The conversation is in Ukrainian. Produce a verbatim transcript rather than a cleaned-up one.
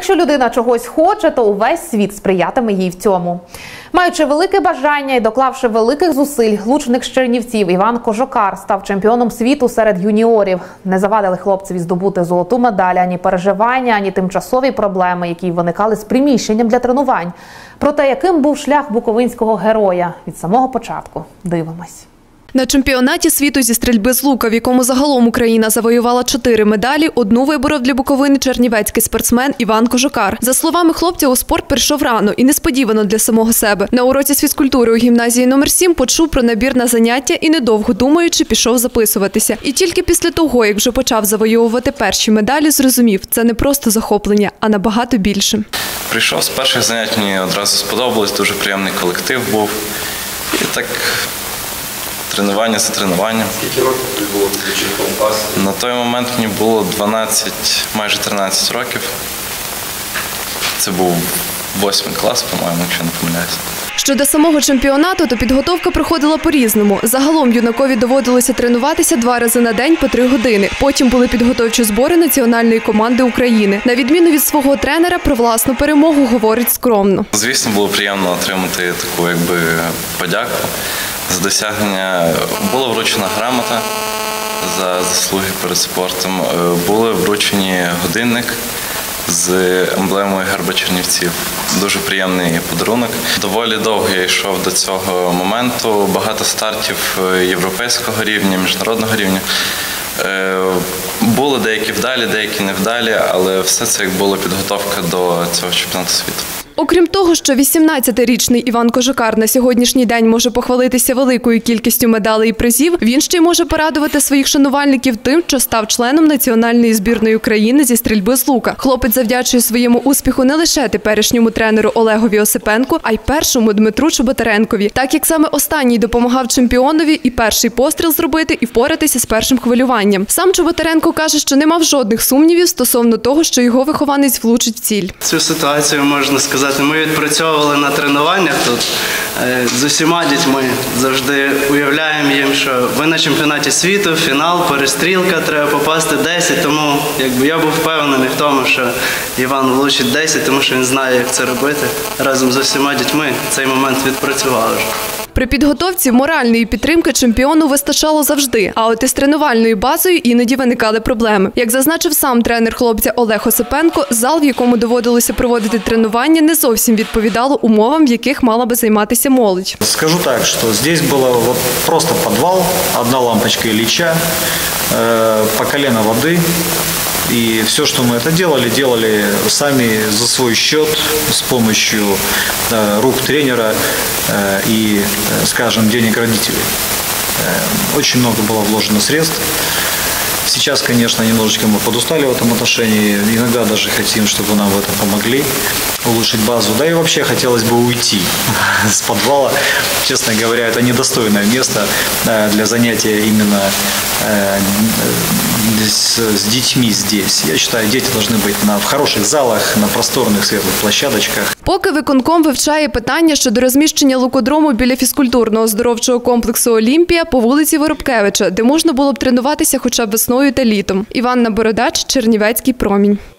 Якщо людина чогось хоче, то увесь світ сприятиме їй в цьому. Маючи велике бажання і доклавши великих зусиль, лучник з Чернівців Іван Кожокар став чемпіоном світу серед юніорів. Не завадили хлопцеві здобути золоту медаль ані переживання, ані тимчасові проблеми, які виникали з приміщенням для тренувань. Про те, яким був шлях буковинського героя від самого початку, дивимось. На чемпіонаті світу зі стрільби з лука, в якому загалом Україна завоювала чотири медалі, одну виборов для Буковини чернівецький спортсмен Іван Кожокар. За словами хлопця, у спорт прийшов рано і несподівано для самого себе. На уроці з фізкультури у гімназії номер сім почув про набір на заняття і, недовго думаючи, пішов записуватися. І тільки після того, як вже почав завоювати перші медалі, зрозумів – це не просто захоплення, а набагато більше. Прийшов з перших занять, мені одразу сподобалось, дуже приємний колектив був. І так... Тренування за тренуванням. Скільки років тобі було учеником класу? На той момент мені було дванадцять, майже тринадцять років. Це був восьмий клас, по-моєму, якщо не помиляюсь. Щодо самого чемпіонату, то підготовка проходила по-різному. Загалом юнакові доводилося тренуватися два рази на день по три години. Потім були підготовчі збори національної команди України. На відміну від свого тренера, про власну перемогу говорить скромно. Звісно, було приємно отримати таку якби подяку за досягнення. Була вручена грамота за заслуги перед спортом. Були вручені годинник з емблемою герба Чернівців. Дуже приємний подарунок. Доволі довго я йшов до цього моменту. Багато стартів європейського рівня, міжнародного рівня. Були деякі вдалі, деякі невдалі, але все це як була підготовка до цього чемпіонату світу. Окрім того, що вісімнадцятирічний Іван Кожокар на сьогоднішній день може похвалитися великою кількістю медалей і призів, він ще й може порадувати своїх шанувальників тим, що став членом національної збірної України зі стрільби з лука. Хлопець завдячує своєму успіху не лише теперішньому тренеру Олегові Осипенку, а й першому Дмитру Чоботаренкові, так як саме останній допомагав чемпіонові і перший постріл зробити, і впоратися з першим хвилюванням. Сам Чоботаренко каже, що не мав жодних сумнівів стосовно того, що його вихованець влучить в ціль. Цю ситуацію можна сказати. Ми відпрацьовували на тренуваннях тут з усіма дітьми. Завжди уявляємо їм, що ви на чемпіонаті світу, фінал, перестрілка, треба попасти десять. Тому якби, я був впевнений в тому, що Іван влучить десять, тому що він знає, як це робити. Разом з усіма дітьми цей момент відпрацювали вже. При підготовці моральної підтримки чемпіону вистачало завжди, а от із тренувальною базою іноді виникали проблеми. Як зазначив сам тренер хлопця Олег Осипенко, зал, в якому доводилося проводити тренування, не зовсім відповідало умовам, в яких мала би займатися молодь. Скажу так, що тут було вот просто підвал, одна лампочка Ілліча, по колено води. И все, что мы это делали, делали сами за свой счет, с помощью да, рук тренера э, и, скажем, денег родителей. Э, очень много было вложено средств. Сейчас, конечно, немножечко мы подустали в этом отношении. Иногда даже хотим, чтобы нам в этом помогли, улучшить базу. Да и вообще хотелось бы уйти с подвала. Честно говоря, это недостойное место для занятия именно с, с детьми здесь. Я считаю, дети должны быть на, в хороших залах, на просторных светлых площадочках. Поки виконком вивчає питання щодо розміщення лукодрому біля фізкультурного оздоровчого комплексу «Олімпія» по вулиці Воробкевича, де можна було б тренуватися хоча б весною та літом. Іванна Бородач, Чернівецький промінь.